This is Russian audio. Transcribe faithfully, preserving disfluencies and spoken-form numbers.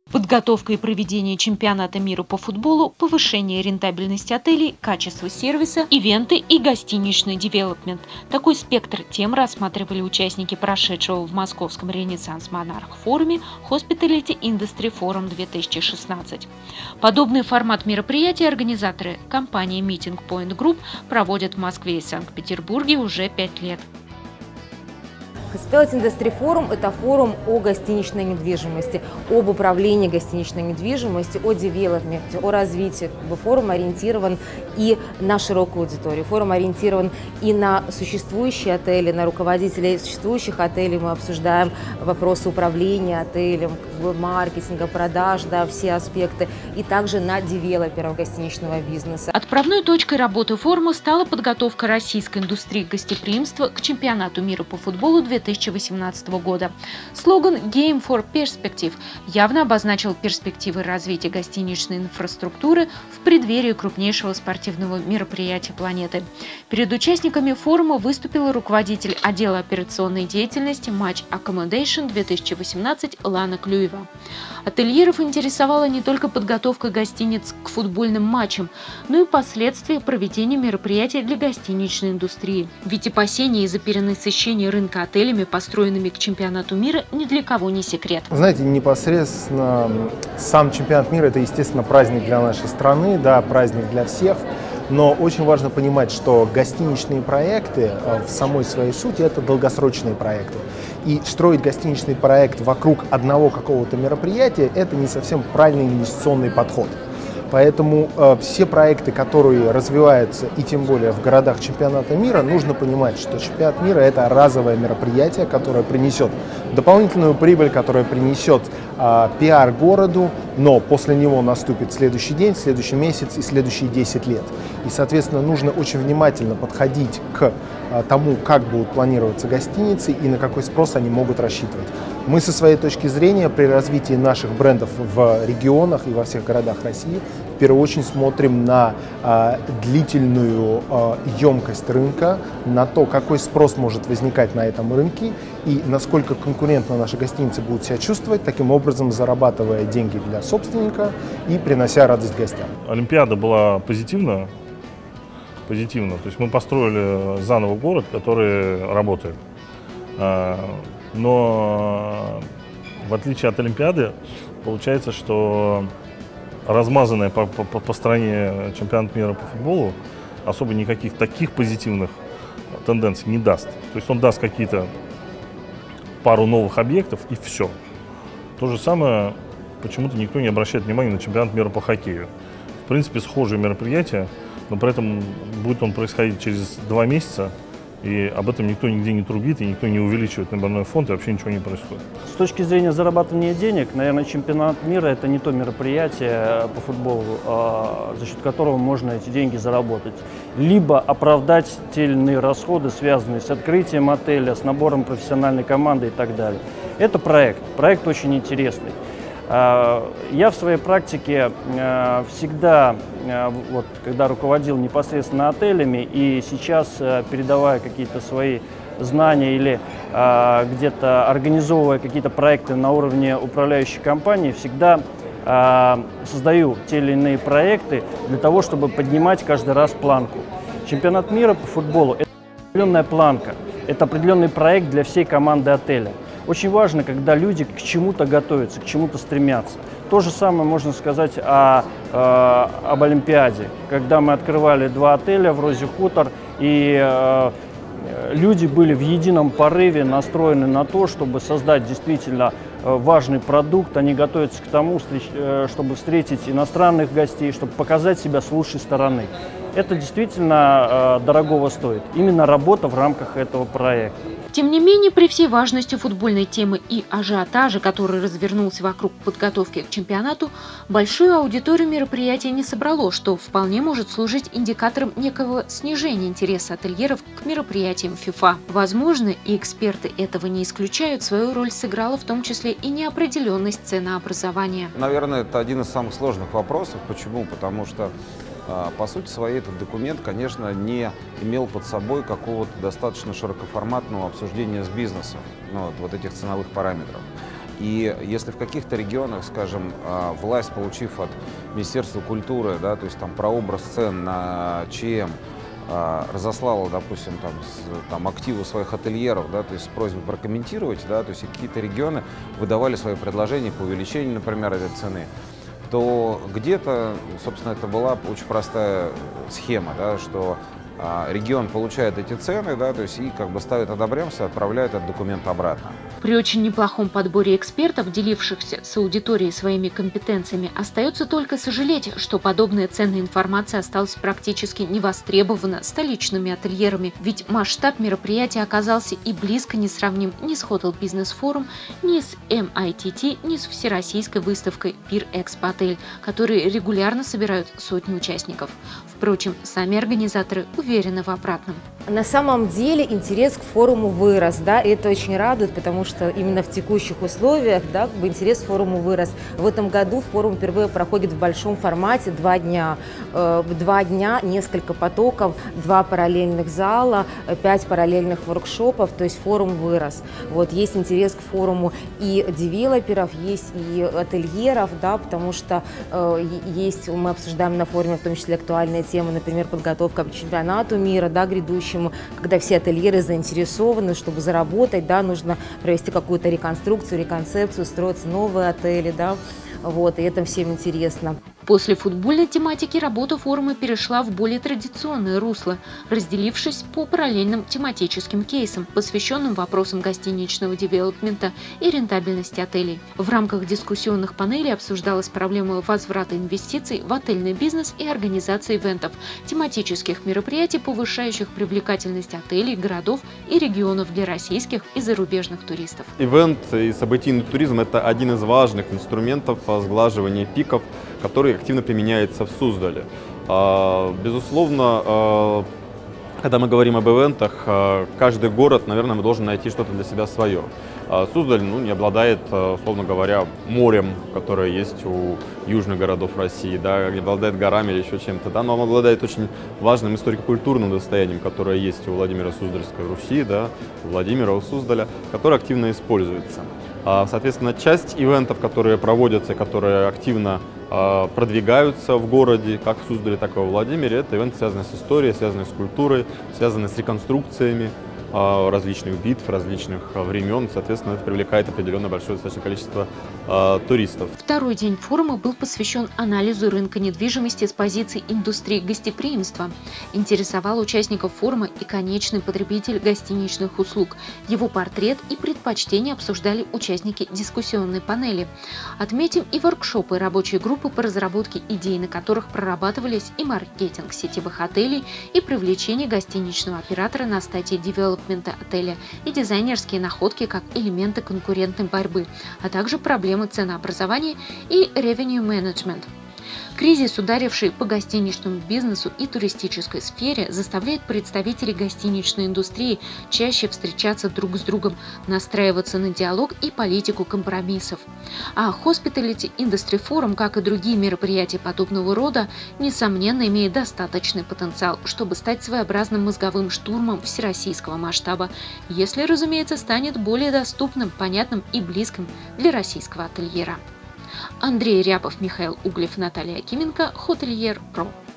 Подготовка и проведение чемпионата мира по футболу, повышение рентабельности отелей, качество сервиса, ивенты и гостиничный девелопмент. Такой спектр тем рассматривали участники прошедшего в московском Ренессанс Монарх форуме Hospitality Industry Forum две тысячи шестнадцать. Подобный формат мероприятия организаторы компании Meeting Point Group проводят в Москве и Санкт-Петербурге уже пять лет. Hospitality Industry Forum – это форум о гостиничной недвижимости, об управлении гостиничной недвижимостью, о девелопменте, о развитии. Форум ориентирован и на широкую аудиторию. Форум ориентирован и на существующие отели, на руководителей существующих отелей. Мы обсуждаем вопросы управления отелем, маркетинга, продаж, да, все аспекты. И также на девелоперов гостиничного бизнеса. Отправной точкой работы форума стала подготовка российской индустрии гостеприимства к чемпионату мира по футболу две тысячи восемнадцатого года. Слоган «Game for Perspective» явно обозначил перспективы развития гостиничной инфраструктуры в преддверии крупнейшего спортивного мероприятия планеты. Перед участниками форума выступила руководитель отдела операционной деятельности Match Accommodation две тысячи восемнадцать Лана Клюева. Ательеров интересовала не только подготовка гостиниц к футбольным матчам, но и последствия проведения мероприятий для гостиничной индустрии. Ведь опасения из-за перенасыщения рынка отелями, построенными к чемпионату мира, ни для кого не секрет. Знаете, непосредственно сам чемпионат мира – это, естественно, праздник для нашей страны, да, праздник для всех. Но очень важно понимать, что гостиничные проекты в самой своей сути – это долгосрочные проекты. И строить гостиничный проект вокруг одного какого-то мероприятия – это не совсем правильный инвестиционный подход. Поэтому э, все проекты, которые развиваются, и тем более в городах чемпионата мира, нужно понимать, что чемпионат мира – это разовое мероприятие, которое принесет дополнительную прибыль, которое принесет э, пиар городу, но после него наступит следующий день, следующий месяц и следующие десять лет. И, соответственно, нужно очень внимательно подходить к э, тому, как будут планироваться гостиницы и на какой спрос они могут рассчитывать. Мы со своей точки зрения при развитии наших брендов в регионах и во всех городах России в первую очередь смотрим на э, длительную э, емкость рынка, на то, какой спрос может возникать на этом рынке и насколько конкурентно наши гостиницы будут себя чувствовать, таким образом зарабатывая деньги для собственника и принося радость гостям. Олимпиада была позитивна, позитивно. То есть мы построили заново город, который работает. Но в отличие от Олимпиады, получается, что размазанная по, по, по стране чемпионат мира по футболу особо никаких таких позитивных тенденций не даст. То есть он даст какие-то пару новых объектов и все. То же самое почему-то никто не обращает внимания на чемпионат мира по хоккею. В принципе, схожие мероприятия, но при этом будет он происходить через два месяца. И об этом никто нигде не трубит, и никто не увеличивает наборной фонд, и вообще ничего не происходит. С точки зрения зарабатывания денег, наверное, чемпионат мира – это не то мероприятие по футболу, за счет которого можно эти деньги заработать. Либо оправдать те или иные расходы, связанные с открытием отеля, с набором профессиональной команды и так далее. Это проект, проект очень интересный. Я в своей практике всегда, вот, когда руководил непосредственно отелями и сейчас, передавая какие-то свои знания или где-то организовывая какие-то проекты на уровне управляющей компании, всегда создаю те или иные проекты для того, чтобы поднимать каждый раз планку. Чемпионат мира по футболу – это определенная планка, это определенный проект для всей команды отеля. Очень важно, когда люди к чему-то готовятся, к чему-то стремятся. То же самое можно сказать о, э, об Олимпиаде. Когда мы открывали два отеля в Розе Хутор, и э, люди были в едином порыве настроены на то, чтобы создать действительно важный продукт. Они готовятся к тому, чтобы встретить иностранных гостей, чтобы показать себя с лучшей стороны. Это действительно э, дорогого стоит. Именно работа в рамках этого проекта. Тем не менее, при всей важности футбольной темы и ажиотажа, который развернулся вокруг подготовки к чемпионату, большую аудиторию мероприятия не собрало, что вполне может служить индикатором некого снижения интереса ательеров к мероприятиям ФИФА. Возможно, и эксперты этого не исключают, свою роль сыграла в том числе и неопределенность ценообразования. Наверное, это один из самых сложных вопросов. Почему? Потому что по сути своей этот документ, конечно, не имел под собой какого-то достаточно широкоформатного обсуждения с бизнесом, ну, вот, вот этих ценовых параметров. И если в каких-то регионах, скажем, власть, получив от Министерства культуры, да, то есть там прообраз цен на ЧМ, разослала, допустим, там, с, там, активы своих ательеров, да, то есть с просьбой прокомментировать, да, то есть какие-то регионы выдавали свои предложения по увеличению, например, этой цены, то где-то, собственно, это была очень простая схема, да, что а, регион получает эти цены, да, то есть и как бы ставит одобряемся, отправляет этот документ обратно. При очень неплохом подборе экспертов, делившихся с аудиторией своими компетенциями, остается только сожалеть, что подобная ценная информация осталась практически не востребована столичными ательерами, ведь масштаб мероприятия оказался и близко не сравним ни с Hotel Business Forum, ни с эм ай ти ти, ни с всероссийской выставкой Пир Экспо Отель, которые регулярно собирают сотни участников. Впрочем, сами организаторы уверены в обратном. На самом деле интерес к форуму вырос, да, и это очень радует, потому что именно в текущих условиях, да, как бы интерес к форуму вырос. В этом году форум впервые проходит в большом формате два дня. Э, два дня, несколько потоков, два параллельных зала, пять параллельных воркшопов, то есть форум вырос. Вот, есть интерес к форуму и девелоперов, есть и ательеров, да, потому что э, есть, мы обсуждаем на форуме в том числе актуальные темы, например, подготовка к чемпионату мира, да, грядущему, когда все ательеры заинтересованы, чтобы заработать, да, нужно провести какую-то реконструкцию, реконцепцию, строятся новые отели, да, вот, и это всем интересно. После футбольной тематики работа форума перешла в более традиционное русло, разделившись по параллельным тематическим кейсам, посвященным вопросам гостиничного девелопмента и рентабельности отелей. В рамках дискуссионных панелей обсуждалась проблема возврата инвестиций в отельный бизнес и организации ивентов, тематических мероприятий, повышающих привлекательность отелей, городов и регионов для российских и зарубежных туристов. Ивент и событийный туризм – это один из важных инструментов сглаживания пиков, который активно применяется в Суздале. Безусловно, когда мы говорим об ивентах, каждый город, наверное, должен найти что-то для себя свое. Суздаль, ну, не обладает, условно говоря, морем, которое есть у южных городов России, да, не обладает горами или еще чем-то, да, но он обладает очень важным историко-культурным достоянием, которое есть у Владимира Суздальской Руси, да, у Владимира, у Суздаля, которое активно используется. Соответственно, часть ивентов, которые проводятся, которые активно продвигаются в городе, как в Суздале, так и во Владимире, это ивенты, связанные с историей, связанные с культурой, связанные с реконструкциями различных битв, различных времен. Соответственно, это привлекает определенное большое достаточно количество э, туристов. Второй день форума был посвящен анализу рынка недвижимости с позиции индустрии гостеприимства. Интересовал участников форума и конечный потребитель гостиничных услуг. Его портрет и предпочтения обсуждали участники дискуссионной панели. Отметим и воркшопы, рабочие группы по разработке идей, на которых прорабатывались и маркетинг сетевых отелей, и привлечение гостиничного оператора на стадии девелопмента отеля, и дизайнерские находки как элементы конкурентной борьбы, а также проблемы ценообразования и revenue management. Кризис, ударивший по гостиничному бизнесу и туристической сфере, заставляет представителей гостиничной индустрии чаще встречаться друг с другом, настраиваться на диалог и политику компромиссов. А Hospitality Industry Forum, как и другие мероприятия подобного рода, несомненно имеет достаточный потенциал, чтобы стать своеобразным мозговым штурмом всероссийского масштаба, если, разумеется, станет более доступным, понятным и близким для российского ательера. Андрей Рябов, Михаил Углев, Наталья Акименко, Hotelier точка про.